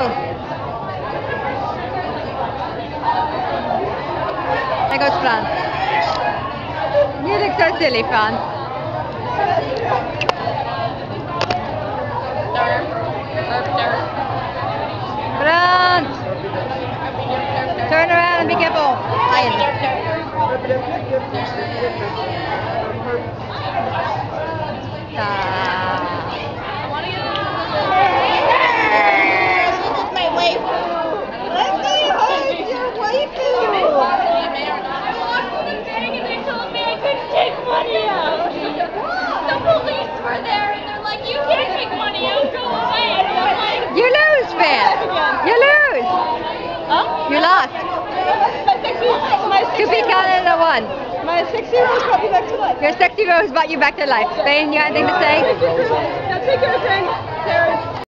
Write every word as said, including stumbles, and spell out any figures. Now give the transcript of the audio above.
There goes Fran. You look so silly, Fran. Fran! Turn around and be careful. Lion. You lose, Fran. You lose. Huh? You lost. My sexy, my two P Canada won. My sexy rose brought me back to life. Your sexy rose brought you back to life. Spain, you have anything to say? Now take your thing, Sarah.